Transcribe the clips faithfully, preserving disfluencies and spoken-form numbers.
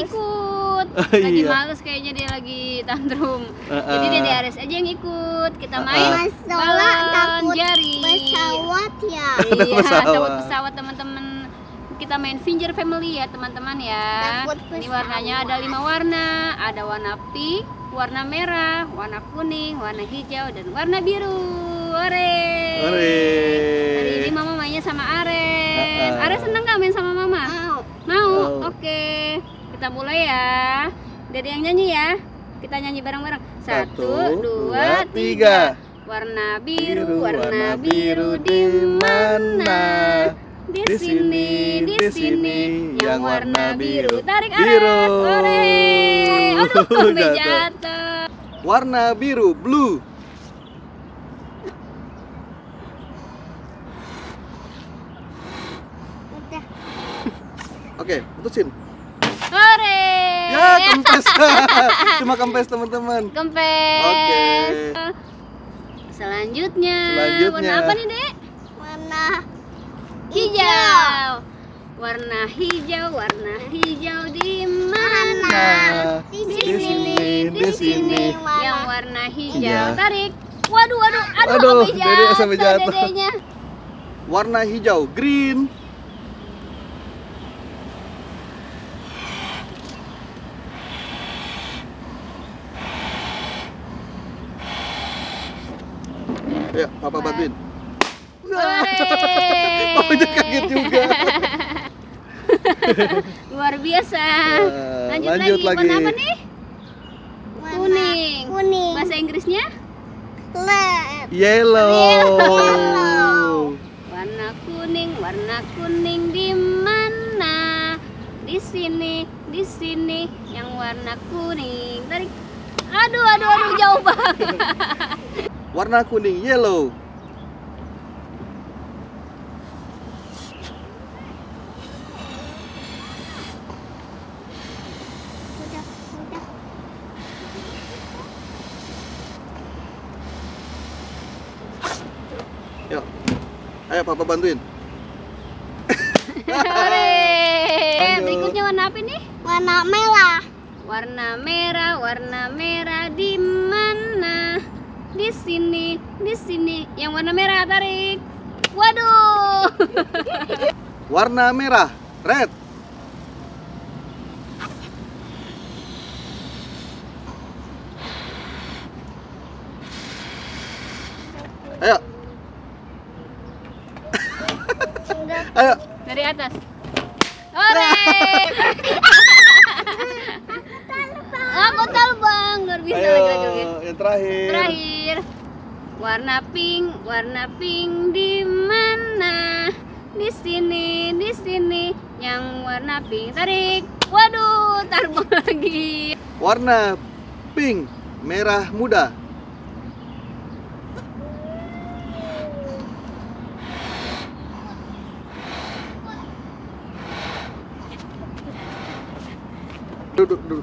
ikut. Oh, Lagi iya. males kayaknya, dia lagi tantrum. Uh, uh. Jadi Dede Ares aja yang ikut. Kita Uh, uh. main Masalah balon takut jari. pesawat ya. Ada Iya, pesawat. takut pesawat teman-teman. Kita main Finger Family ya teman-teman ya. Takut Ini pesawat. warnanya ada lima warna. Ada warna pink, warna merah, warna kuning, warna hijau, dan warna biru. Ore. Ore. Hari ini Mama mainnya sama Ares. Uh-uh. Ares seneng nggak main sama Mama? Mau. Mau? Mau. Oke. Kita mulai ya. Dede yang nyanyi ya. Kita nyanyi bareng-bareng. Satu, Satu, dua, dua, tiga. tiga. Warna biru, Biru, warna biru di mana? Di Di sini, sini, di di sini. sini. Yang warna biru. Tarik Biru. Ares. Ore. Aduh, sampai Jatuh. jatuh. Warna biru, blue. Udah. Oke, putusin. Ore. Ya, kempes. Cuma kempes teman-teman. Kempes. Oke. Selanjutnya. Selanjutnya. Warna apa nih, Dek? Warna Hijau. Warna hijau, warna hijau di mana? Nah, Di Di sini, sini, di sini. Yang warna hijau. Iya. Tarik. Waduh, waduh, aduh, Aduh, sampai Dede jatuh, sampai jatuh. dedenya. Warna hijau, green. Ayo, Papa bantuin. Papa juga kaget juga. Luar biasa. Nah, Lanjut, lanjut lagi. lagi. Warna apa nih? warna Kuning. kuning. Bahasa Inggrisnya? Red. Yellow. Warna kuning, warna kuning di mana? Di sini, di sini. Yang warna kuning. Tarik. Aduh, aduh, aduh, jauh banget. Warna kuning, yellow. Udah, udah. Yuk. Ayo Papa bantuin. Hore. Lanjut. Berikutnya warna apa nih? Warna merah. Warna merah, warna merah di mana? Di sini, di sini. Yang warna merah, tarik. Waduh. Warna merah, red. Ayo, Udah. ayo. Dari atas. Hore. Aku terbang. Luar biasa Ayo, lagi, lagi, lagi. yang terakhir. Terakhir. Warna pink, warna pink di mana? Di sini, di sini. Yang warna pink, tarik. Waduh, terbang lagi. Warna pink, merah muda. Duduk, duduk.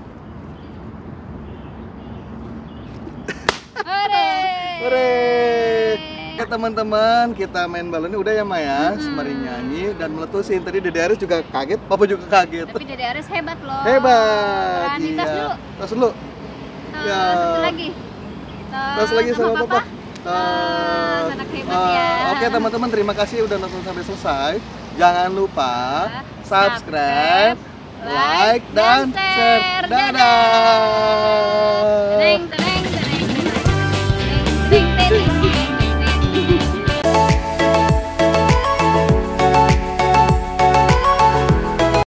Hore. Hore. Oke teman-teman, kita main balonnya udah ya Maya, Mm-mm. sembari nyanyi dan meletusin. Tadi Dede Aris juga kaget, Papa juga kaget. Tapi Dede Ares hebat loh. Hebat. Kan, tas dulu. Tas dulu. Tos, Ya. satu lagi. Tos, Tas lagi sama Papa. Tos, anak hebat Eh, ya. Oke teman-teman, terima kasih udah nonton sampai selesai. Jangan lupa subscribe, like, dan share. Dadah. Dadah.